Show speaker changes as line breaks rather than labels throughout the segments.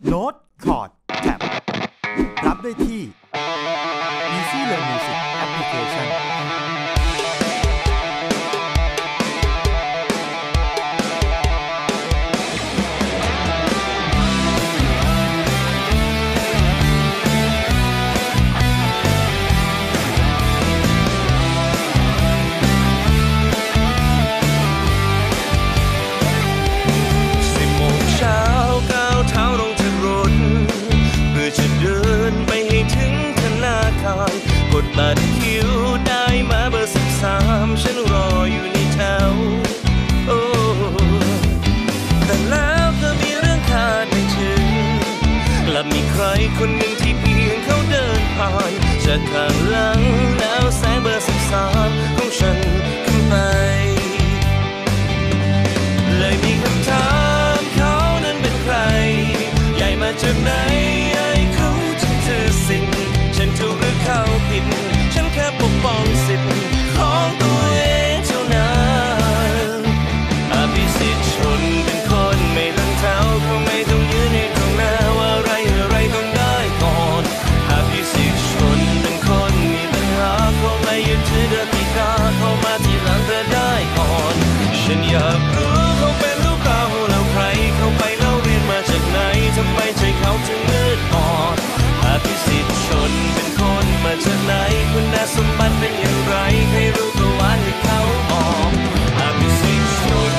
โน้ตคอร์ดแท็บรับได้ที่ Easy Learn Music Application
กดบัตรคิวได้มาเบอร์13ฉันรออยู่ในแถวโอ้แต่แล้วก็มีเรื่องคาดไม่ถึงกลับมีใครคนหนึ่งที่เพียงเขาเดินผ่านจากข้างหลังแล้วแสงเบอร์13ของฉันขึ้นไปเลยมีคำถามเขานั้นเป็นใครใหญ่มาจากไหนให้เขาจะเจอสิ่งฉันถูกหรือเข้าผิดฉันแค่ปกป้องสิทธิ์ของตัวเองเท่านั้นอภิสิทธิ์ชนเป็นคนไม่ตั้งเท้าเขาไม่ต้องยืนในตรงหน้าว่าอะไรต้องได้ก่อนอภิสิทธิ์ชนเป็นคนมีปัญหาเขาไม่ยึดถือกติกาเขามาทีหลังเธอได้ก่อนฉันอยากรู้เขาเป็นลูกเราแล้วใครเขาไปเล่าเรียนมาจากไหนทำไมใจเขาถึงมืดบอดอภิสิทธิ์ชนเป็นคนมาจากไหนคุณสมบัติเป็นอย่างไรใครรู้ก็ว่าให้เขาบอกอภิสิทธิ์ชน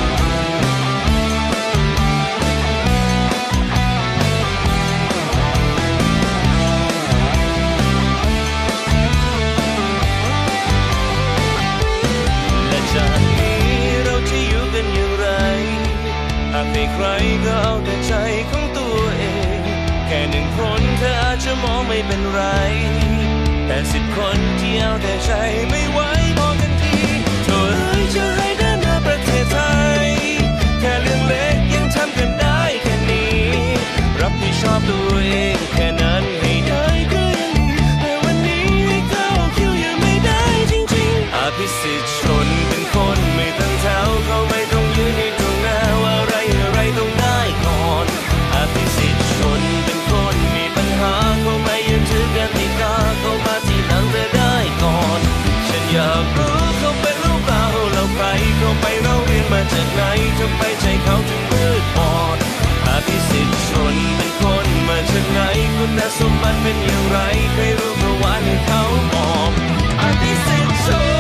และจากนี้เราจะอยู่กันอย่างไรหากไม่ใครก็เอาแต่ใจของตัวเองแค่หนึ่งคนเธออาจจะมองไม่เป็นไรแต่10 คนที่เอาแต่ใจไม่ไหวพอกันทีโถ่เอ้ยจะให้เดินหน้าประเทศไทยแค่เรื่องเล็กยังทำกันได้แค่นี้รับผิดชอบตัวเองแค่นั้นให้ได้ก็ยังดีแต่วันนี้ให้เข้าคิวยังไม่ได้จริงๆอภิสิทธิ์ชนเป็นคนไม่ตั้งเท้าเขาไม่ต้องยืนในตรงหน้าว่าอะไรต้องได้ก่อนอภิสิทธิ์ชนเป็นคนมีปัญหาเขาไม่ยึดถือกติกาเขามาทีหลังเธอได้ก่อนฉันอยากรู้เขาเป็นลูกเราแล้วใครเขาไปเราเรียนมาจากไหนทำไมใจเขาถึงมืดบอดอภิสิทธิ์ชนเป็นคนมาจากไหนคุณสมบัติเป็นอย่างไรใครรู้ก็ว่าให้เขาบอกอภิสิทธิ์ชน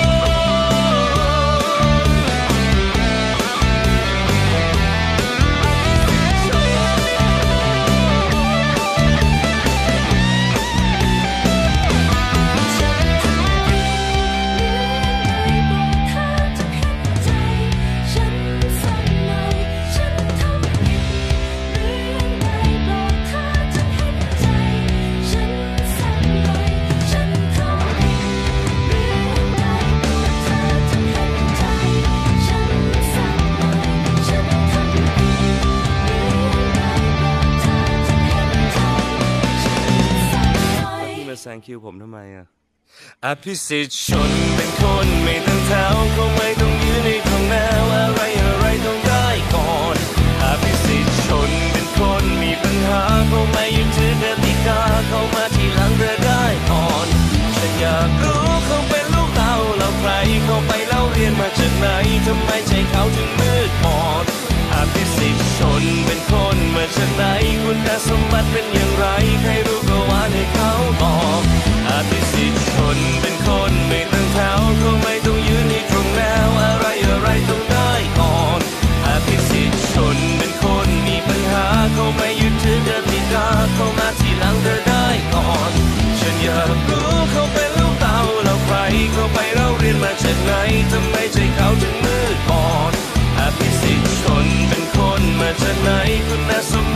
แซงคิวผมทำไมอ่ะอภิสิทธิ์ชนเป็นคนไม่ตั้งเท้าเขาไม่ต้องยืนในตรงหน้าว่าอะไรต้องได้ก่อนอภิสิทธิ์ชนเป็นคนมีปัญหาเขาไม่ยึดถือกติกาเขามาทีหลังเธอได้ก่อนฉันอยากรู้เขาเป็นลูกเราแล้วใครเขาไปเล่าเรียนมาจากไหนทำไมใจเขาถึงมืดบอดอภิสิทธิ์ชนเป็นคนมาจากไหนคุณสมบัติเป็นอย่างไรใครรู้ก็ว่าให้เขาบอกอภิสิทธิ์ชนเป็นคนไม่ตั้งเท้าเขาไม่ต้องยืนในตรงหน้าอะไรต้องได้ก่อนอภิสิทธิ์ชนเป็นคนมีปัญหาเขาไม่ยึดถือกติกาเขามาทีหลังเธอได้ก่อนฉันอยากรู้เขาเป็นลูกเราแล้วใครเขาไปเราเรียนมาจากไหนทำไมใจเขาถึงมืดบอดอภิสิทธิ์ชนเป็นคนมาจากไหนคุณสม